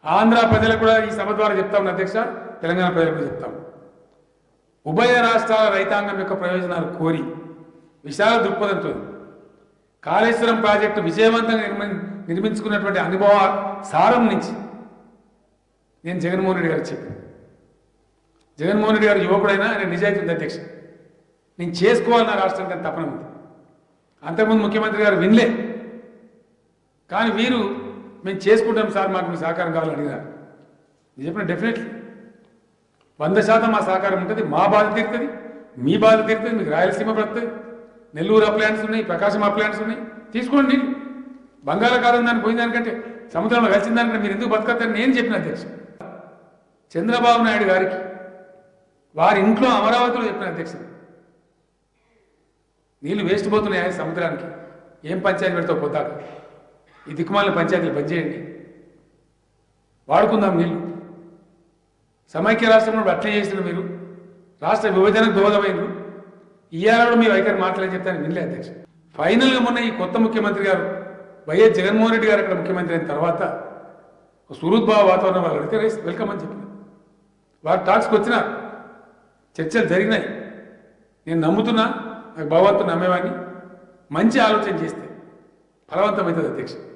ఆంధ్ర ప్రజలకు కూడా ఈ సభ ద్వారా చెప్తాం అధ్యక్ష, తెలంగాణ ప్రజలకు కూడా చెప్తాం. ఉభయ రాష్ట్రాల రైతాంగం యొక్క ప్రయోజనాలు కోరి విశాల దృక్పథంతో కాళేశ్వరం ప్రాజెక్టు విజయవంతంగా నిర్మించుకున్నటువంటి అనుభవ సారం నుంచి నేను జగన్మోహన్ రెడ్డి గారికి చెప్పాను. జగన్మోహన్ రెడ్డి గారు యువకుడైనా ఆయన నిజాయితీ ఉంది అధ్యక్ష. నేను చేసుకోవాలన్న రాష్ట్రానికి అని తపన ఉంది. అంతకుముందు ముఖ్యమంత్రి గారు వినలే, కానీ వీరు మేము చేసుకుంటాం సార్, మాకు మీ సహకారం కావాలని అడిగినారు. నేను చెప్పిన డెఫినెట్లీ 100% మా సహకారం ఉంటుంది. మా బాధ తీరుతుంది, మీ బాధ తీరుతుంది, మీకు రాయలసీమ పడుతుంది, నెల్లూరు అప్లాంట్స్ ఉన్నాయి, ప్రకాశం అప్లాంట్స్ ఉన్నాయి, తీసుకోండి. బంగాళాఖాతం దాన్ని పోయిన దానికంటే సముద్రంలో కలిసిన దానికంటే మీరు ఎందుకు బతకద్దని నేను చెప్పిన అధ్యక్ష. చంద్రబాబు నాయుడు గారికి వారి ఇంట్లో అమరావతిలో చెప్పిన అధ్యక్ష, నీళ్లు వేస్ట్ పోతున్నాయి సముద్రానికి, ఏం పంచాయతీ పెడతావు పొద్దాక, ఈ దిక్కుమాలిన పంచాయతీలు బంద్ చేయండి, వాడుకుందాం నీళ్లు. సమైక్య రాష్ట్రంలో అట్లే చేసిన మీరు రాష్ట్ర విభజనకు దోహదమైనరు. ఇయ్యాలలో మీ వైఖరి మాట్లాడని చెప్తాను వినలే అధ్యక్ష. ఫైనల్గా మొన్న ఈ కొత్త ముఖ్యమంత్రి గారు వైఎస్ జగన్మోహన్ రెడ్డి గారు అక్కడ ముఖ్యమంత్రి అయిన తర్వాత సుహృద్భావ వాతావరణం వాళ్ళు అడిగితే రైస్ వెల్కమ్ అని చెప్పిన వారు టాక్స్కి వచ్చిన చర్చలు జరిగినాయి. నేను నమ్ముతున్నా, నాకు భగవంతుని నమ్మేవాడిని. మంచి ఆలోచన చేస్తే ఫలవంతమవుతుంది అధ్యక్ష.